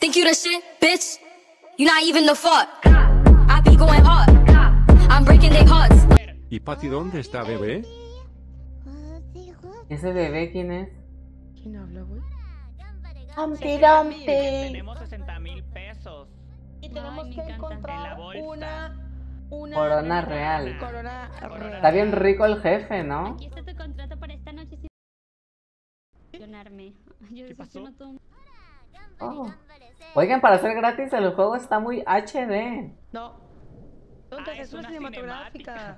Think you the shit, bitch? You not even the fuck. I be going hard. I'm breaking their hearts. ¿Y Patty dónde está, bebé? ¿Ese bebé quién es? ¿Quién habla, güey? Humpty Dumpty. Tenemos 60,000 pesos Y tenemos que en la encontrar bolsa. una Corona real. corona real. Está bien rico el jefe, ¿no? Aquí está tu contrato para esta noche. Funcionarme. ¿Qué pasó? Oh. Oigan, para ser gratis el juego está muy HD. No. Entonces es una cinematográfica.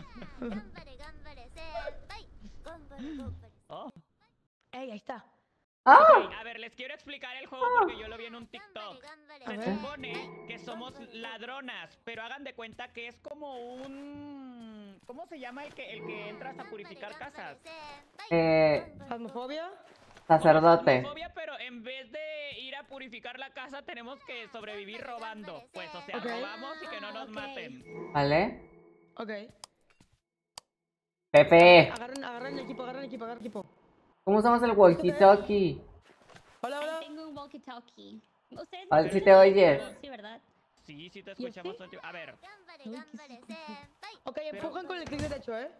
Oh. Ey, ahí está. ¡Ah! Ok, a ver, les quiero explicar el juego porque yo lo vi en un TikTok. Se supone que somos ladronas, pero hagan de cuenta que es como un... ¿Cómo se llama el que entras a purificar casas? ¿Fasmofobia? Sacerdote. Homofobia, pero en vez de ir a purificar la casa tenemos que sobrevivir robando. Pues, o sea, Ok. robamos y que no nos maten. ¿Vale? Ok. Pepe, Agarren el equipo, agarren el equipo. ¿cómo usamos el walkie-talkie? Hola, Ahí hola. tengo un walkie-talkie. ¿Ustedes A ver me si te escuchan? oyes. Sí, ¿verdad? Sí, sí te escuchamos. A ver. Ok, empujan con el clic derecho, ¿eh?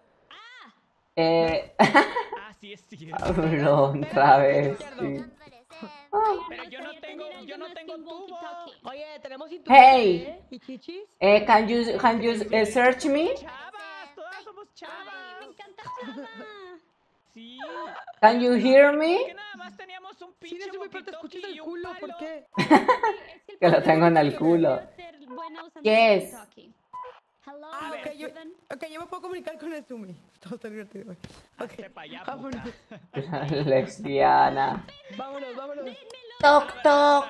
Ah, sí es cierto. Cabrón, otra vez. Sí. Pero yo no tengo tubo. Oye, tenemos Hey. ¿eh? ¿Y chichis? Can you search me? Chavas, todas somos Me chavas. encanta Chava. Sí. Can you hear me? Que nada más teníamos un Sí, pinche de súper, pero te escuchas walkie-talkie el y un culo, ¿por palo. qué? Que lo tengo en el culo. Yes. Hello, Ah, ok, yo me puedo comunicar con el Tumi. Todo está divertido. Ok, Hazte pa' allá, vámonos. puta. Lesbiana. Vámonos. Toc, toc.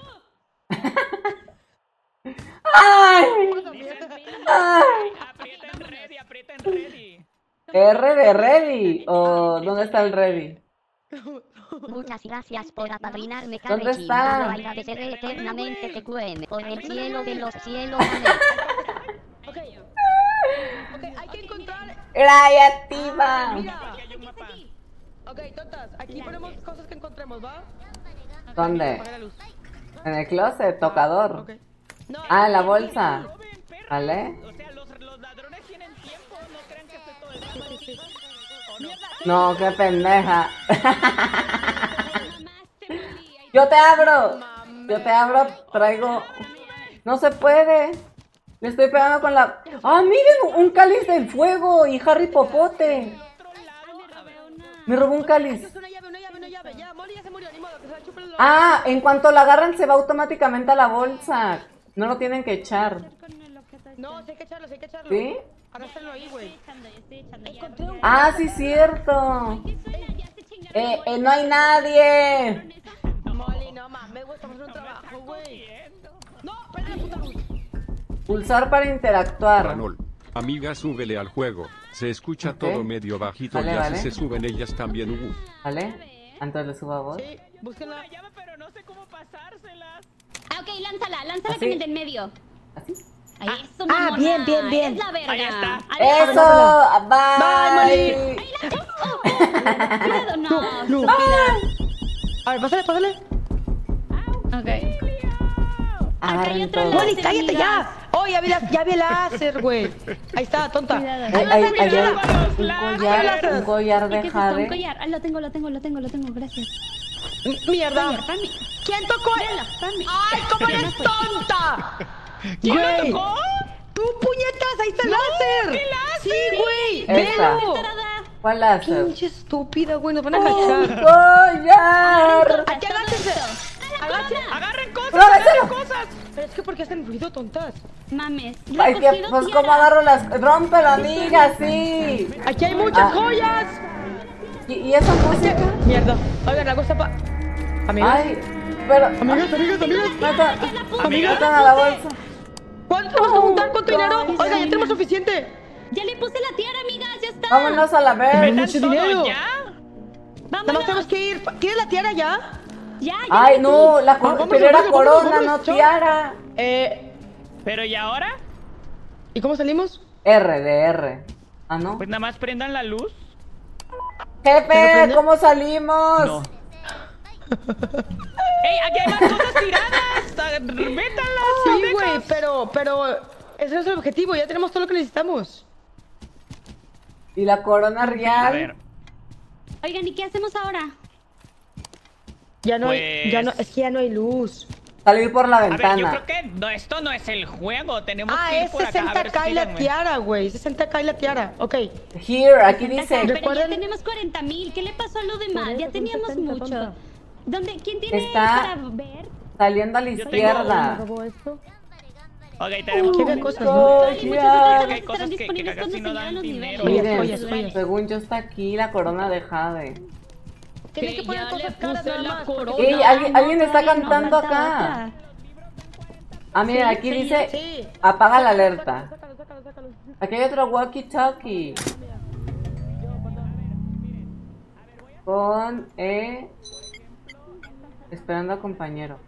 ¡Ay! ¡Ay! Aprieten ready. ¿R de ready? ¿O dónde está el ready? Muchas gracias por apadrinarme, ¿Dónde Carrechi. está? Lo agradeceré eternamente, TQM. Por el cielo de los cielos. Ok, hay que encontrar... ¡Creativa! Mira. Aquí hay un mapa. Ok, tontas, aquí ponemos cosas que encontremos, ¿va? ¿Dónde? Apaga la luz. En el closet, tocador. Ok. No, Ah, en la bolsa. Roben, perros. ¿Vale? O sea, los ladrones tienen tiempo. No crean que estoy todo el tiempo aquí. ¿O no? No, qué pendeja. Yo te abro. Yo te abro, traigo... No se puede. Le estoy pegando con la... ¡Ah, miren! Un cáliz del fuego y Harry Popote. Otro lado. A ver. Me robó un cáliz. es una llave. Ya, Molly ya se murió, ni modo, que se la chupen los... Ah, en cuanto la agarran se va automáticamente a la bolsa. No lo tienen que echar. No, sí hay que echarlo, ¿Sí? Agástenlo ahí, güey. Encontré un... Ah, sí, cierto. No hay nadie. Molly, no mames, güey, estamos en un trabajo, güey. No, prende la puta luz. Pulsar para interactuar. Ranol. Amiga, súbele al juego. Se escucha Ok. todo medio bajito Vale, y así vale. se suben ellas también. ¿Vale? Entonces le subo a voz. Sí, búsquenla. La llave, pero no sé cómo pasárselas. Ah, ok, lánzala ¿Así? que me en medio. ¿Así? Ahí, eso, mamona. bien. Eres la verga. Ahí está. Adiós. ¡Eso! Molly. ¡Bye! Cuidado, no. No. Estúpida. A ver, pásale. Ok. Agarren otro todo. lado. Molly, cállate ya. Oh, ya vi el láser, güey. Ahí está, tonta. Cuidado. Hay un láser. collar ¿Qué de es esto? Un jade. collar. Ah, lo tengo, gracias. Mierda. Collar, para mí. ¿Quién tocó? Para mí. ¡Ay, cómo eres tonta! Güey. ¡Tú, puñetas! ¡Ahí está el láser! ¿Qué láser? Sí, güey. Esta. ¡Velo! ¿Cuál láser? Pinche estúpida, güey. Nos van a ¡Un cachar. collar! Aquí agáchense. Agarren cosas, ¡Róbenselo! agarren cosas. Pero es que ¿por qué hacen ruido, tontas? Mames. Ay, que, pues, ¿cómo agarro las...? ¡Rómpelo, amiga! ¡Sí! Aquí hay muchas Ah. joyas. ¿Y esa música? Mierda. Oigan, la cosa pa... Amigas. Ay, pero... Amigas. Metan a la bolsa. ¿Cuánto tenemos que juntar? ¿Cuánto dinero? Oigan, ya tenemos suficiente. Ya le puse la tiara, amigas. Ya está. Vámonos a la vez. Metan ¿Mucho todo dinero? ya. Nada más tenemos que ir. ¿Quieres la tiara ya? Ya. Ay, no, vamos, pero era vamos, corona, vamos, no chao. tiara. Pero ¿y ahora? ¿Y cómo salimos? R de R. Ah, ¿no? Pues nada más prendan la luz. Jefe, ¿cómo salimos? No. ¡Ey! ¡Aquí hay más cosas tiradas! pero ese no es el objetivo, ya tenemos todo lo que necesitamos. Y la corona A real. ver, Oigan, ¿y qué hacemos ahora? Ya no hay, Pues- es que ya no hay luz. Salir por la a ver, yo ventana. creo que no, esto no es el juego. Tenemos Ah, que ir es por acá. A ver, 60k y la síganme. tiara, güey. 60k y la tiara. Ok. Here, aquí dice. Pero ya ¿Recuerdan? tenemos 40,000. ¿Qué le pasó a lo demás? Ya eso, teníamos 60, mucho. tonta. ¿Dónde? ¿Quién tiene Está- para ver? Saliendo a la tengo izquierda. esto? Ok, tenemos ¿Qué que ven cosas, no? Oh, Vale, muchas yeah. otras Hay cosas cosas estarán que disponibles casi cuando no se dan lleven los dinero. niveles. Miren, Joyas, joyas. según yo está aquí la corona de Jade. Tiene que poner ya cosas le caras puse nada la más. corona. Ey, alguien está todavía no, cantando falta acá. otra. Ah, miren, Sí, aquí sí, dice sí. apaga la alerta. Sácalo. Aquí hay otro walkie-talkie. Con esperando al compañero.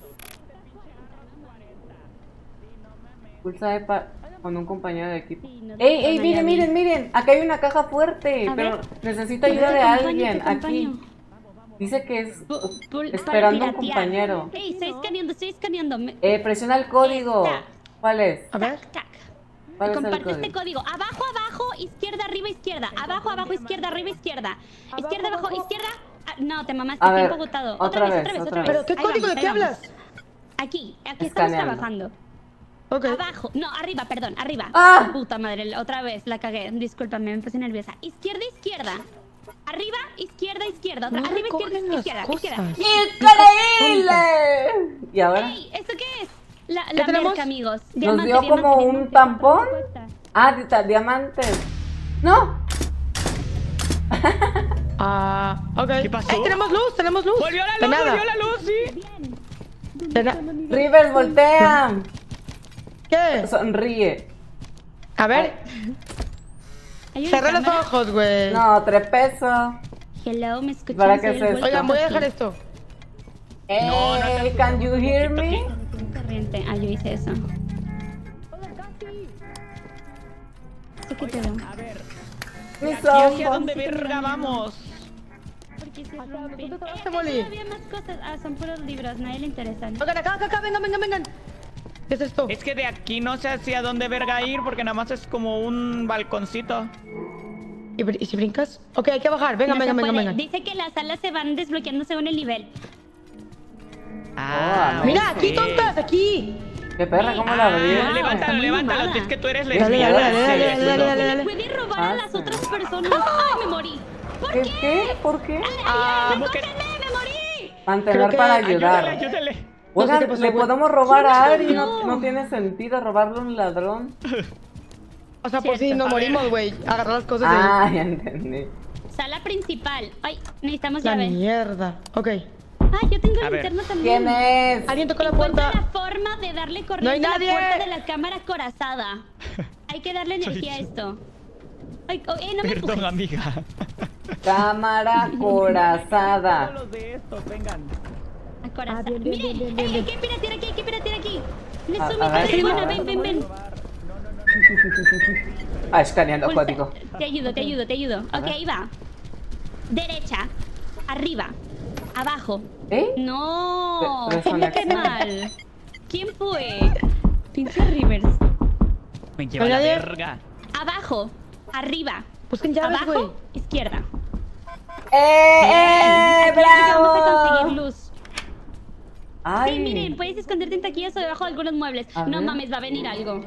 Pulsa con un compañero de equipo. Sí, nos ¡Ey, van a miren, ya miren, miren! Acá hay una caja fuerte, A pero ver. necesito Te ayuda de acompaño, alguien te acompaño. aquí. Dice que es Para esperando un piratear. compañero. Ey, estoy escaneando. Presiona el código. Está. ¿Cuál es? A ver. Tac. ¿Cuál es el Comparte este código? código. Abajo, abajo, izquierda, arriba, izquierda. Abajo, abajo, izquierda, arriba, izquierda. Izquierda, abajo, izquierda. Ah, no, te mamaste, A ver, tiempo agotado. otra vez, otra vez. ¿Pero qué Ahí código? vamos, ¿De qué ahí vamos. hablas? Aquí estamos Escaneando. trabajando. Ok. Abajo, no, arriba, perdón, arriba. ¡Ah! Puta madre, otra vez la cagué. Discúlpame, me puse nerviosa. Izquierda, izquierda. Arriba, izquierda, izquierda. Otra, No arriba, izquierda, recogen las izquierda, cosas. izquierda. ¡Increíble! ¿Y ahora? Ey, ¿esto qué es? La tenemos? merca, amigos. Nos dio como un tampón. Ah, diamantes. ¡No! Ah, ok. ¿Qué pasó? Tenemos luz, tenemos luz. Volvió la De luz, nada. volvió la luz, sí. De na- Rivers, voltea. ¿Qué? Sonríe. A ver, cerré los ojos, güey. No, 3 pesos. Hello, ¿me escuchan? ¿Para qué Soy es el esto? Oigan, voy a walkie-talkie. dejar esto. Hey, can you hear me? Corriente. Ah, yo hice eso. Sí que te veo. A ver, Mis ¿y hacia ojos. dónde verga vamos? Porque se rompe. ¿dónde te vas, Molly? Todavía más cosas. Ah, son puros libros, nadie le interesan. Oigan, acá, vengan. ¿Qué es esto? Es que de aquí no sé hacia dónde verga ir porque nada más es como un balconcito. ¿Y si brincas? Ok, hay que bajar. No se Vengan. puede. Dice que las salas se van desbloqueando según el nivel. Ah, Mira, ok. aquí, tontas, aquí. Qué perra, ¿cómo la Ah, abrieron? levántalo, muy levántalo. mala. Es que tú eres Dale, lesbiana. dale. Puede robar a las Pasa. otras personas. ¡Ay, me morí! ¿Por ¿Qué? qué? ¿Qué? ¿Por qué? Ah, ¿Cómo que? ¡Cógeme, me morí! Mantener Creo que- para Ayúdale, ayudar. ayúdale. No sé Oigan, qué pasó, le güey. podemos robar a Ari. ¿Quién No, nos no tiene sentido robarle a un ladrón. O sea, por si Cierto. nos A ver. morimos, güey. Agarrar las cosas de ahí. Ah, ya entendí. Sala principal. Ay, necesitamos La llave. mierda. Ok. Ah, yo tengo A ver. linterna también. ¿Quién es? Alguien tocó la Encuentra puerta. la forma de darle corriente No hay a la nadie. puerta de la cámara acorazada. Hay que darle energía a esto. Ay, no me Perdón, empujes. amiga. Cámara corazada. Todos los de estos, vengan. Acorazada. bien, Mire, bien. hay que piratear aquí, hay que piratear aquí. Le A sumito ver, de buena, a ver. ven. Ah, escaneando Pulsa. código. Te ayudo. Ok, ahí va. Derecha, arriba, abajo. ¿Eh? No, Persona qué que- mal. ¿Quién fue? Pinche Rivers. Me lleva la Nadie. verga. Abajo, arriba, Busquen llaves, güey. abajo, izquierda. ¡Eh, Aquí vamos a conseguir bravo! luz. Ay, Sí, miren, puedes esconderte en taquillas o debajo de algunos muebles. A No ver. mames, va a venir algo.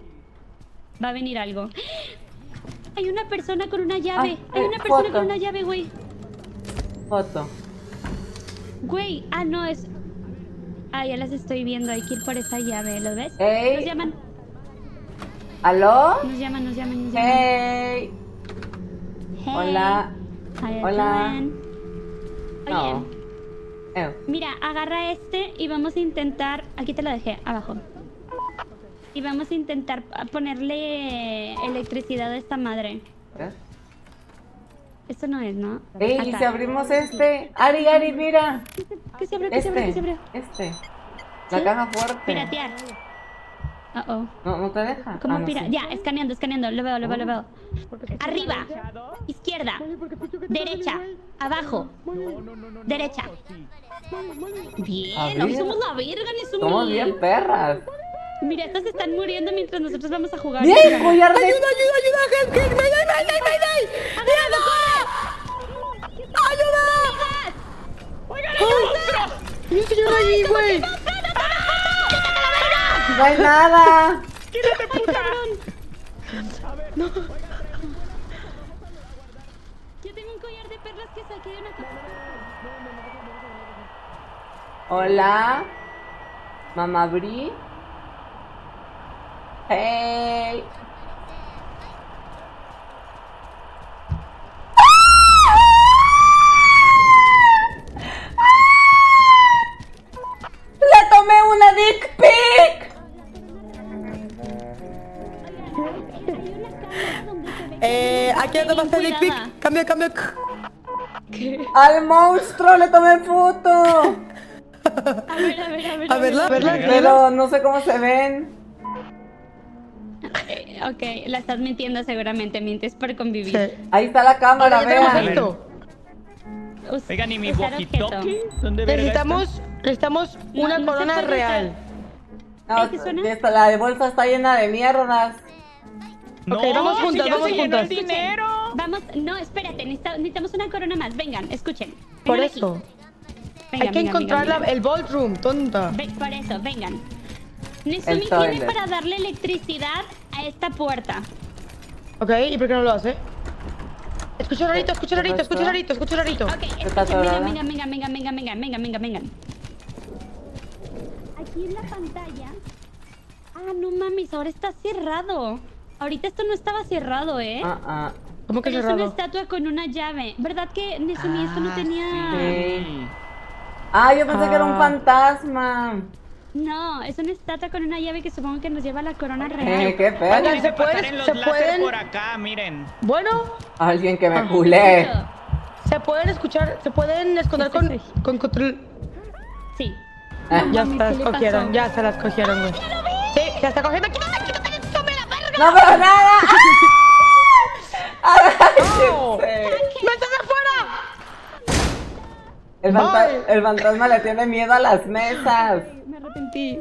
Hay una persona con una llave. Ah, Hay una persona foto. con una llave, güey. foto. Güey, no es. Ah, ya las estoy viendo. Hay que ir por esa llave, ¿lo ves? Ey. Nos llaman. ¿Aló? Nos llaman. Hey. Hey, Hola. how you Hola. doing? Oye, No. mira, agarra este y vamos a intentar. Aquí te lo dejé, abajo. Y vamos a intentar ponerle electricidad a esta madre. Esto no es, ¿no? Ey, ¿y Acá. si abrimos este? Ari, mira. ¿Qué se abrió? ¿Qué se abrió? ¿Qué se abrió? Este. La ¿Sí? caja fuerte. Piratear. Oh. No te deja. ¿Cómo no, pira? sí. Ya, escaneando. Lo veo. Arriba. Izquierda. Derecha. Abajo. Derecha. Bien, A hoy ver. somos la verga, ni somos Somos bien perras. Mira, estos están muriendo mientras nosotros vamos a jugar. ¡Bien! ¡Collar de... ¡Ayuda, gente! ¡Mayday! ¡Ayuda! ¡Ayuda! ¡Oigan, el monstruo! ¡Y un señor allí, güey! ¡No hay nada! ¡Quítate, puta! Yo tengo un collar de perlas que saqué de una casa. Hola. Mamá Bri. Hey. ¡Le tomé una dick pic! Aquí anda más dick pic. Cambio. ¡Al monstruo le tomé foto! A verla. Pero no sé cómo se ven. Ok, la estás mintiendo seguramente, mientes por convivir. Sí. Ahí está la cámara, Ahora ya tenemos vean. esto. Oigan, ¿y mi Usar objeto. walkie-talkie? ¿Dónde verga está? Necesitamos una no se corona puede real. No, Ay, ¿qué suena? la bolsa está llena de mierdas. No, Ok, vamos si juntas, ya vamos se llenó el juntas. dinero. Vamos, no, espérate, necesitamos una corona más. Vengan, escuchen. Por Vengan aquí. eso. Vengan, Hay que vengan, encontrar vengan, el ballroom, tonta. Por eso, vengan. El Nezumi tiene toilet. para darle electricidad a esta puerta. Ok, ¿y por qué no lo hace? Escucho rarito. Ok, está escuchen, atorada? vengan. Aquí en la pantalla. Ah, no mames, ahora está cerrado. Ahorita esto no estaba cerrado, ¿eh? ¿Cómo que Pero es una cerrado? estatua con una llave. ¿Verdad que Nezumi esto no tenía...? Sí. Ah, yo pensé que era un fantasma. No, es una estatua con una llave que supongo que nos lleva a la corona real. Qué pedo. Oigan, ¿se Pasar en los láser pueden? por acá, miren. Bueno, Alguien que me culé. se pueden esconder con control. Sí. Ya mames, se las ¿qué le cogieron, pasó? ya se las cogieron, güey. Sí, ya está cogiendo. ¡Quítate, tome la verga! ¡No veo nada! ¡No! ¡Métete afuera! El fantasma le tiene miedo a las mesas. Me arrepentí.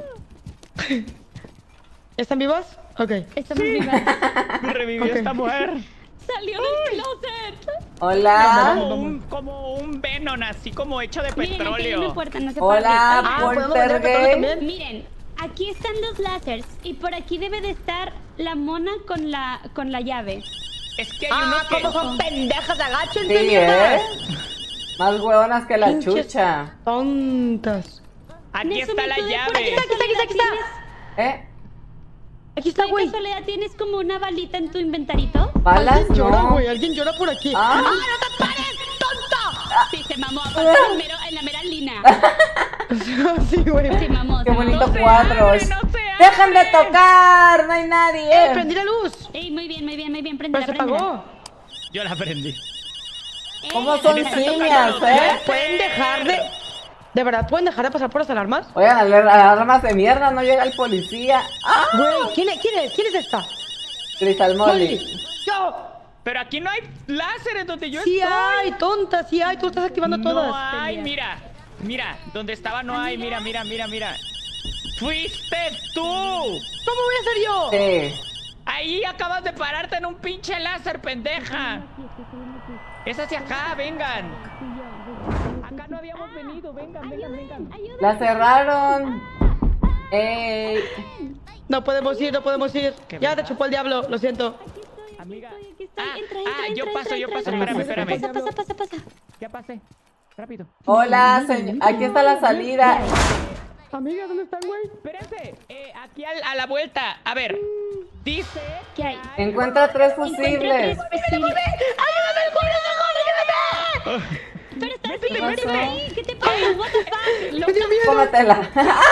¿Están vivos? Ok. Estamos vivas. Revivió esta mujer. Salió del closet. Hola. Como un Venom, así como hecho de Miren, aquí hay una petróleo. puerta, no se puede Hola, abrir. ¿podemos vender petróleo Poltergeist. también? Miren, aquí están los láseres y por aquí debe de estar la mona con la llave. Es que hay unos que... ¿Cómo son pendejas? Agáchense, Sí, mierda. Más huevonas que la Pinches chucha. Tontas. Aquí está Nezumi, la ¿tú de llave. casualidad Aquí está. tienes- Aquí está, ¿tú de güey. casualidad tienes como una balita en tu inventarito? ¿Balas? Alguien llora, No. güey. Alguien llora por aquí. Ah. ¡No te pares, tonta! Sí, se mamó, aparte en la mera lina. Sí, güey. Se mamó, Qué se mamó. bonito No se cuadro. abre, no se ¡Dejen de abre. tocar! ¡No hay nadie! Prendí la luz. Ey, muy bien, Pero prendela, se prendela. apagó. Yo la prendí. ¿Cómo son Está niñas, tocando eh? ¿Pueden dejar de... ¿De verdad pueden dejar de pasar por las alarmas? Oigan, alarmas de mierda, no llega el policía. ¡Ah! Güey, ¿quién es esta? Crystal Molly. ¡Yo! Pero aquí no hay láseres donde yo Sí estoy. hay, tonta, sí hay. Tú estás activando No todas. hay, mira, donde estaba no hay, mira. ¡Fuiste tú! ¿Cómo voy a ser yo? Sí. Ahí acabas de pararte en un pinche láser, pendeja. Es hacia acá, vengan. Acá no habíamos venido, vengan. La cerraron. ¡Ey! No podemos ir. ¿Qué Ya te verdad? chupó el diablo, lo siento. Amiga. Aquí estoy, Ah, entra, yo paso, entra. espérame. Pasa. Ya pasé. Rápido. Hola, señor. Aquí está la salida. Amiga, ¿dónde están, güey? Espérense, aquí a la vuelta. A ver, dice... ¿Qué hay? Encuentra 3 Encuentra fusibles. 3 fusibles. ¡Ayúdame, Pero estás ¿Qué bien, pasó? ahí. ¿Qué te pasa? What the fuck? ¡Me dio miedo! Cómetela.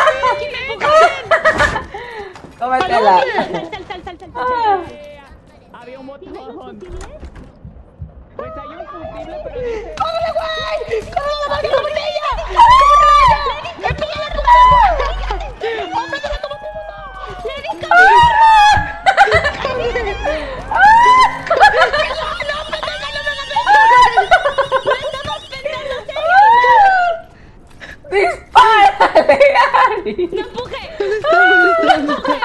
Cómetela. Sal. había un botón. Pues hay un fusible, pero dice... ¡Córrele, güey! ¡Córrele, la máquina botella! ¡Córrele! ¡Empieza a comer! ¡Hombre, déjate matar! ¡Le di ¡Dispárale, Ari! ¡No empuje!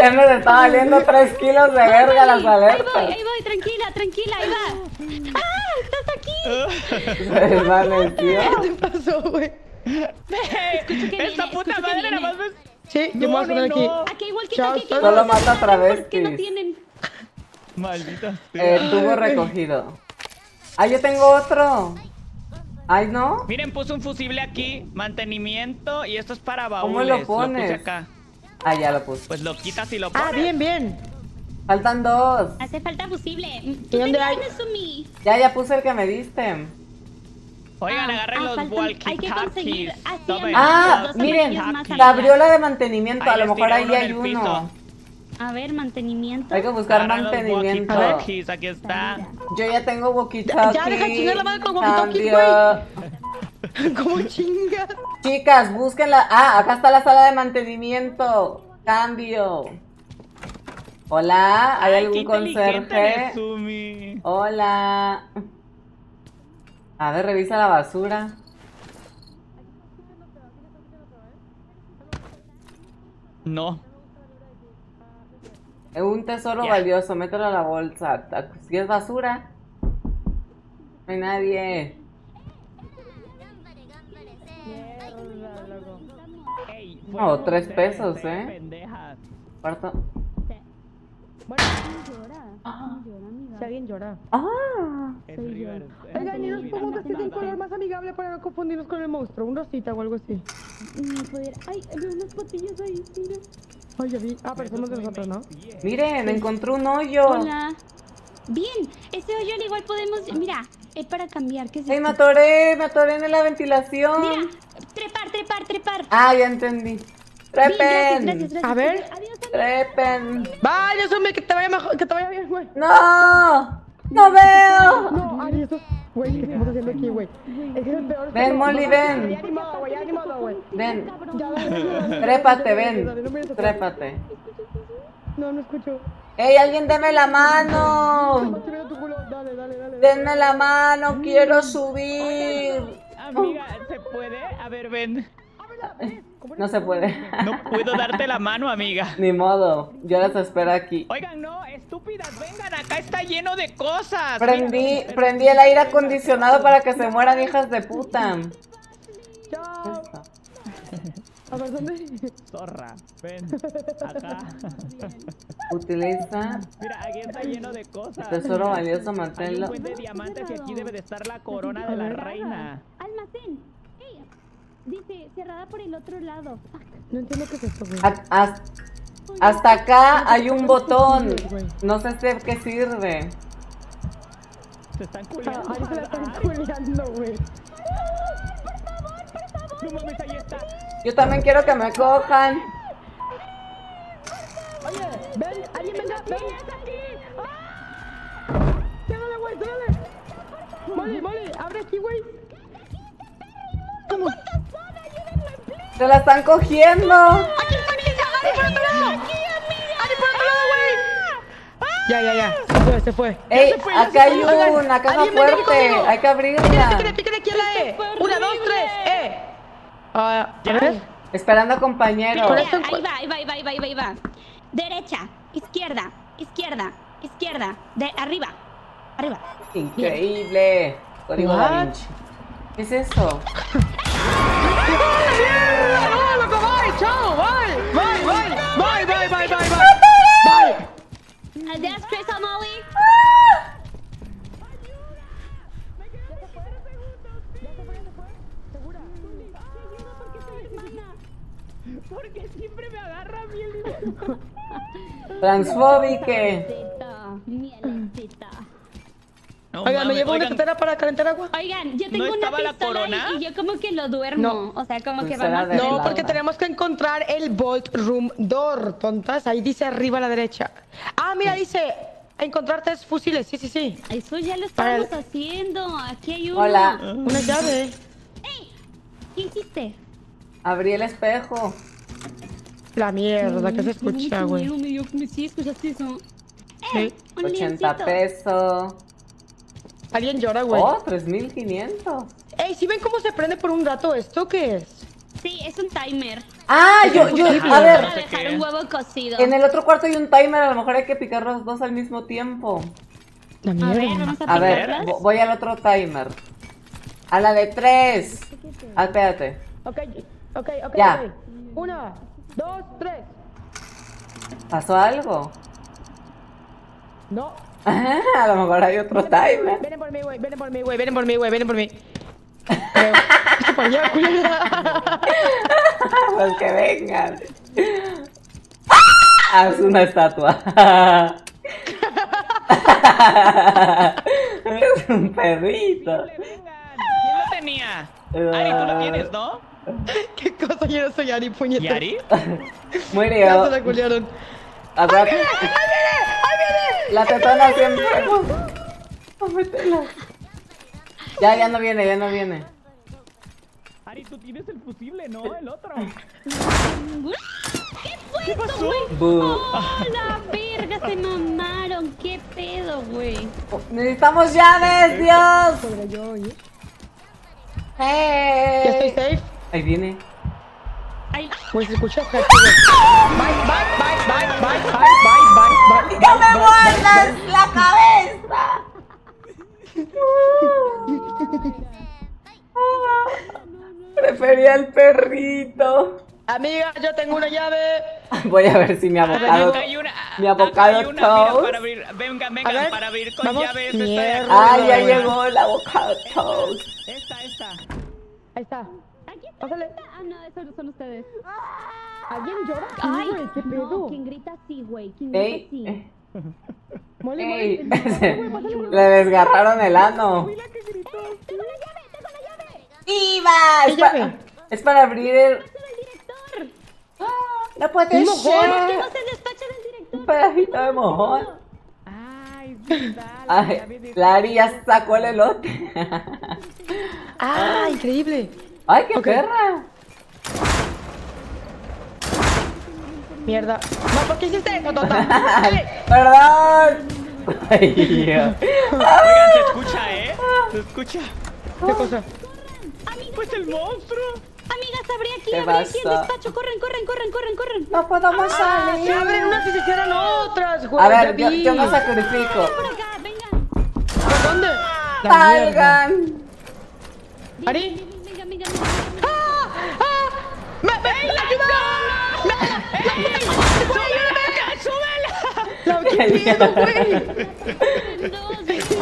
Ya nos está valiendo 3 kilos de verga las alertas. Ahí voy, tranquila, ahí va. ¡Ah! ¡Estás aquí! Se desvaneció. ¿Qué te pasó, güey? Esta puta madre nada más ves. Sí, yo me voy a poner aquí. Aquí igual que Chao, aquí. Solo mata ¿Por qué no travestis. tienen? Maldita Tubo recogido. Ah, yo tengo otro. Ay, ¿no? Miren, puse un fusible aquí, mantenimiento, y esto es para baúles. ¿Cómo lo Lo pones? puse acá. Ah, ya lo puse. Pues lo quitas y lo pones. Ah, bien, bien. Faltan 2. Hace falta fusible. ¿Y dónde hay? Sumi? Ya puse el que me diste. Oigan, agarren los faltan- hay que conseguir walkie-talkies. así Tomen. Ah, dos miren, amarillas más la arriba. abriola de mantenimiento. Ahí A lo les mejor tiré ahí uno en hay el uno. piso. A ver, mantenimiento. Hay que buscar Agarren los mantenimiento. walkie-talkies, aquí está. Yo ya tengo walkie-talkie. Ya, deja chingar la madre con walkie-talkie, Cambio. ¿Cómo chingas? Chicas, búsquenla. Ah, acá está la sala de mantenimiento. Cambio. Hola, ¿hay Ay, algún qué inteligente conserje? eres, Sumi. Hola. A ver, revisa la basura. No. Es un tesoro Ya. valioso, mételo a la bolsa. Si es basura, no hay nadie. Ey, No, fueron 3 ustedes, pesos, pendejas. Cuarto. Bueno, Ah. si alguien llora. Ah. Es River. Oigan, ¿y nos podemos vestir de un color más amigable para no confundirnos con el monstruo? Un rosita o algo así. Ay, veo unas patillas ahí, mira. Ay, ya vi. Ah, pero somos de nosotros, ¿no? Miren, encontré un hoyo. Hola. Bien, ese hoyo al igual podemos... Mira, es para cambiar. ¿Qué es Ey, me esto? atoré en la ventilación. Mira, trepar. Ah, ya entendí. Bien, Trepen. gracias. A ver. Adiós, Trepen. Vaya, Sumi, que te vaya mejor, que te vaya bien, güey. No, no veo. No, ay, eso. Güey, ¿qué estamos haciendo aquí, güey? Es que es el peor. Ven, Molly, ven. Ya ni modo, güey, ya ni modo, güey. Ven, Ya, dale, trépate, dale, ven. dale, no mires atrás. Trépate. No, no escucho. Ey, alguien deme la mano. Estoy viendo tu culo. Dale, dale, dale. Denme la mano, quiero subir. Amiga, ¿se puede? A ver, ven. No se puede. No puedo darte la mano, amiga. Ni modo, yo las espero aquí. Oigan, no, estúpidas, vengan, acá está lleno de cosas. Prendí el aire acondicionado para que se mueran, hijas de puta. Chao. A ver, ¿dónde? Zorra, ven, acá. Utiliza Mira, aquí está lleno de cosas. tesoro valioso, Hay un manténlo. buen de diamantes y aquí debe de estar la corona de la reina. Almacén. Ey, dice, cerrada por el otro lado. Fuck. No entiendo qué es esto, güey. Hasta acá hay un botón. No sé de qué sirve. Se están Ah, culiando. ahí se la están culeando, güey. No mames, ahí está. Yo también quiero que me cojan. Oye, ven, alguien venga, ven. Tírale, güey, tírale. Molly, abre aquí, güey. ¿Cómo? Se la están cogiendo. ¡Aquí está, niña! ¡Ari, por otro lado! ¡Ari, por otro lado, güey! Ya. Se fue. Ey, Ya se fue, ya acá se hay fue. Oigan, una caja alguien venga aquí fuerte. conmigo. Hay que abrirla. Pícale aquí a la E. 1, 2, 3, a ver. Esperando compañero. Con Mira, esto ahí va. Derecha, izquierda. De arriba. Increíble. Código What? Da Vinci. ¿Qué es eso? ¡Ah, loco, bye! ¡Chao! ¡Bye! Adiós, Crystal Molly. Porque siempre me agarra bien. Transfóbique. Mielecita. No Oigan, me mames, llevo una oigan, tetera para calentar agua. Oigan, yo tengo ¿No una estaba la pistola corona? y yo como que lo duermo. No. O sea, como que Pues será vamos... de No, lado. porque tenemos que encontrar el Vault Room Door, tontas. Ahí dice arriba a la derecha. Ah, mira, dice encontrar 3 fusiles. Sí. Eso ya lo Para estamos haciendo. Aquí hay uno. Hola. Una llave. ¡Ey! ¿Qué hiciste? Abrí el espejo. La mierda que se escucha, güey. Sí, escuchaste eso. Sí. Un 80 leoncito. pesos. Alguien llora, güey. Oh, 3500. Ey, ¿sí ven cómo se prende por un rato esto? ¿Qué es? Sí, es un timer. Ah, a Para ver, dejar un huevo cocido. en el otro cuarto hay un timer, a lo mejor hay que picar los dos al mismo tiempo. A ver, vamos a A ver, picarlas. voy al otro timer. A la de 3. Ah, espérate. Ok. Ya. 1, 2, 3. ¿Pasó algo? No. A lo mejor hay otro timer. Vienen por mí, güey. Vienen por mí. Creo. Por allá, culera. Los que vengan. Ah, es una estatua. Es un perrito. ¿Quién lo tenía? Ari, tú lo tienes, ¿no? ¿Qué cosa? Yo no soy Ari, puñeta. ¿Y Ari? Murió. Ya se la culiaron. Atrás. La tetona siempre. Vamos a meterla. Ya no viene. Ari, tú tienes el fusible, ¿no? El otro. ¿Qué pasó, güey? Bu. ¡Oh, la verga! Se mamaron. ¿Qué pedo, güey? Necesitamos llaves, Dios. Sobre yo, oye. Hey. Ya estoy safe. Ahí viene. Ay, Pues se escucha gente, güey. Bye. ¡No me muerdas la cabeza! Prefería el perrito. Amiga, yo tengo una llave. Voy a ver si mi abocado. Acá hay una. Mi abocado acá hay una, mira, toast. para abrir. Vengan, A ver, para abrir con vamos. llaves. Esta de Mierda. acá. Ah, ya llegó el abocado toast. Esta. Ahí está. aquí está. Pásale. Ah, no, esos son ustedes. ¿Alguien llora? Ay, güey, ¿qué no, pedo? quien grita así, güey. Quien grita Ey. así. Mole, Ey. mole. Le desgarraron el ano. Tengo la llave. ¡Viva! ¿Qué llave? Es para abrir el. ¡Del director! ¡No puede ¿Un mojón? ¿Por qué ser! no se despacha del director? Un pedacito de mojón. Ay, es verdad. Ay, Lari ya sacó el elote. Ah, increíble. ¡Ay, qué Ok. perra! Mierda. No, ¿por qué hiciste eso, tonta? ¡Ey! ¡Perdón! Ay, Dios. Oigan, se escucha, ¿eh? Se escucha. ¿Qué cosa? Pues el monstruo. Amigas, abre aquí, ¿Qué abre aquí el pasa? despacho. Corren. No podemos Se salir. abren unas y se cierran otras, güey. A ver, ya vi. yo me sacrifico. Por acá, vengan. ¿Por dónde? La mierda. ¡Salgan! ¿Ari? Venga. La ¿qué pedo, güey? Dos.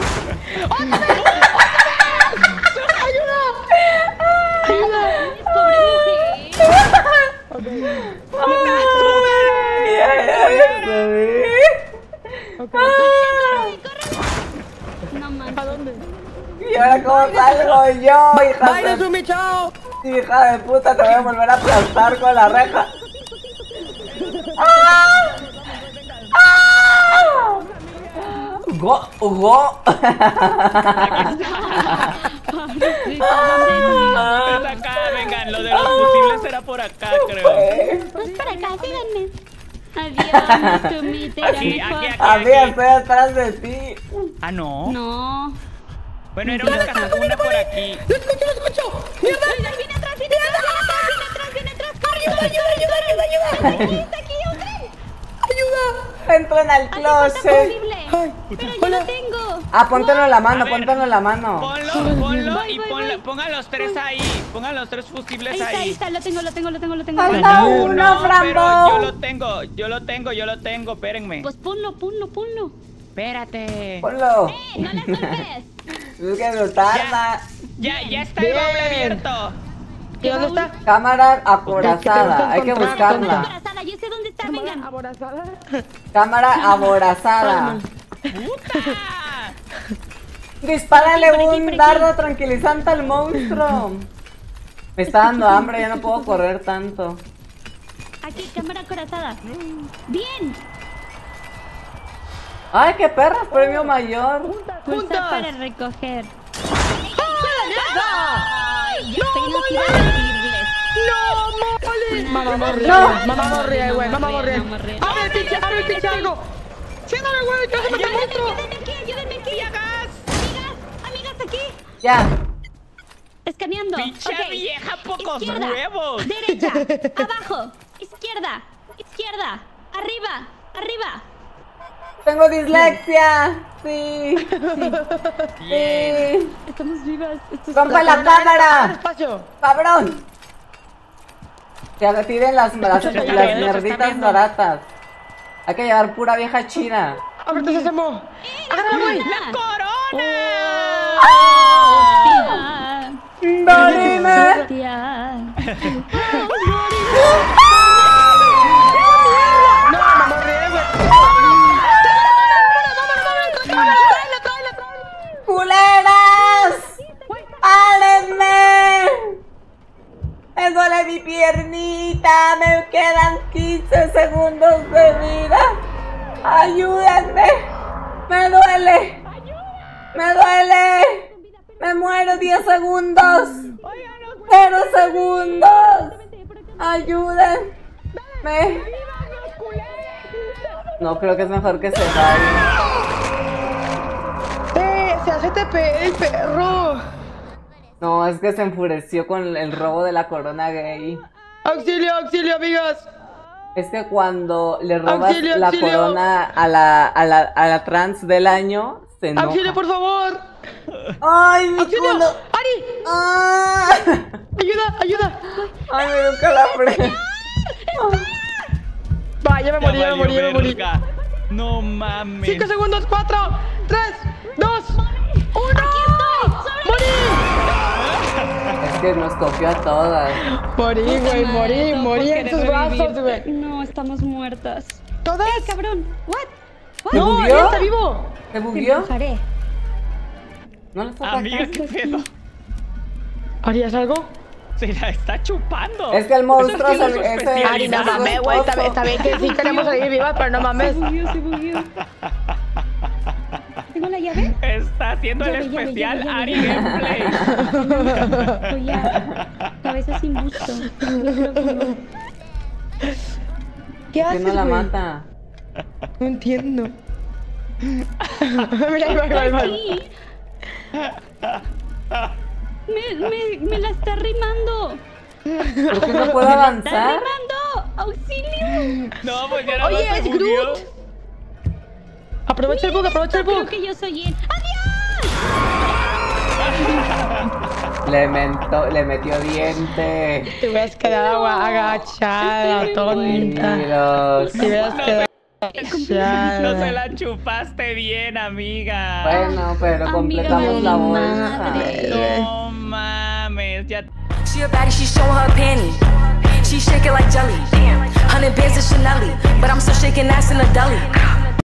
Pobre mujer. No mames. ¿A dónde? ¿Y ahora cómo salgo yo, ¡Bye, hija de... Sumi, chao! Hija de puta, te voy a volver a aplastar con la reja. ¡Go! Es acá, vengan. Lo de los fusibles era por acá, creo. Pues para acá, síganme. Adiós, Sumi, te irá Aquí, mejor. aquí. Amiga, estoy atrás de ti. Ah, no. No. Bueno, era una casa, una por aquí. ¡Lo escucho! ¡Mierda! Viene atrás. Corre. Está aquí, otra. Entren al closet. Posible. Ay, Pero yo hola. lo tengo. Ah, póntelo en la mano, A ver. póntelo en la mano. Ponlo y Voy. pongan los tres ahí. Pongan los tres fusibles Ahí ahí. está, lo tengo. Falta uno, pero Frambo. yo lo tengo, espérenme. Pues ponlo. Espérate. Ponlo. No la soltes. Es que no tarda. Ya está el baúl Bien. abierto. ¿Y dónde está? Cámara acorazada, hay que buscarla. Aborazada, yo sé dónde está, vengan. ¿Aborazada? Cámara aborazada. ¡Puta! Dispárale Por aquí, un dardo tranquilizante al monstruo. Me está dando hambre, ya no puedo correr tanto. Aquí, cámara acorazada. Bien. Ay, qué perra, premio mayor. Pulsa para recoger. ¡Ay, Ya tengo que ir a decirles. ¡No, mole! Mamá morre, No. güey, mamá morre. No morre. ¡Abre el pinche algo! ¡Siéndole, güey! ¡Que se mete el monstruo! Ayúdenme aquí. Amigas, aquí. Ya. escaneando. ¡Pinche Ok. vieja, pocos Izquierda, huevos! derecha, abajo, izquierda, izquierda, arriba, arriba. Tengo dislexia. Sí. Bien. Sí. Estamos vivas. Esto es ¡Rompe la cámara! Espacio. ¡Cabrón! Ya me piden las mierditas baratas. Hay que llevar pura vieja china. Ahorita se hacemos. ¡Agárrala, güey! ¡La corona! ¡Dorime! Hostia. No, me morí, güey. ¡Culeras! ¡Párenme! Me duele mi piernita. Me quedan 15 segundos de vida. ¡Ayúdenme! ¡Me duele! ¡Me duele! ¡Me muero! 10 segundos. 0 segundos. ¡Ayúdenme! No, creo que es mejor que se vaya. Se hace TP el perro. No, es que se enfureció con el robo de la corona gay. Auxilio, auxilio, amigas. Es que cuando le robas Auxilio, la auxilio. corona a la trans del año, se enoja. Auxilio, por favor. ¡Ay, mi Auxilio. culo! Ari, ¡Ah! ayuda, ayuda. ¡Ay, me dio un calambre! Va, ya me morí, ya me morí, ya me morí. verga. No mames. 5 segundos, 4, 3, 2, 1. ¡Morí! Es que nos copió a todas. Morí, güey, morí, No, morí por en tus querer brazos, revivir. güey. No, estamos muertas. ¿Todas? Cabrón. What? ¿Se No, bugueó? ya está vivo. ¿Se Te bugueó? empujaré. ¿No le está Amiga, atacando? ¿qué pedo? ¿Harías algo? Se la está chupando. Es que el monstruo Eso es se... su ese- especialidad. Ari, no ese es su mames, güey, esposo. está bien que sí queremos salir vivas, pero no mames. Se bugueó. ¿Tengo la llave? Está haciendo el Llave, llave, especial llave, Ari llave. Gameplay. Voy a... Cabeza sin busto. ¿Qué ¿Por qué haces, no la güey? mata? No entiendo. Mira, ahí va, ahí va, ahí va. Aquí. Me la está rimando. ¿Por qué no puedo ¡Está avanzar? rimando! ¡Auxilio! No, pues ya nada Oye, más se es bugueó. Groot. Aprovecha el bug, aprovecha el Creo bug. que yo soy él. ¡Adiós! Le metió diente. Te hubieras quedado agachada, Estoy tonta. Mentiros. Te hubieras quedado No se agachada. la chupaste bien, amiga. Bueno, pero completamos la bolsa. madre. No mames, ya. She a baddie, she showing her panties. She shaking like jelly. 100 bands of Chanel, but I'm still shaking ass in a deli.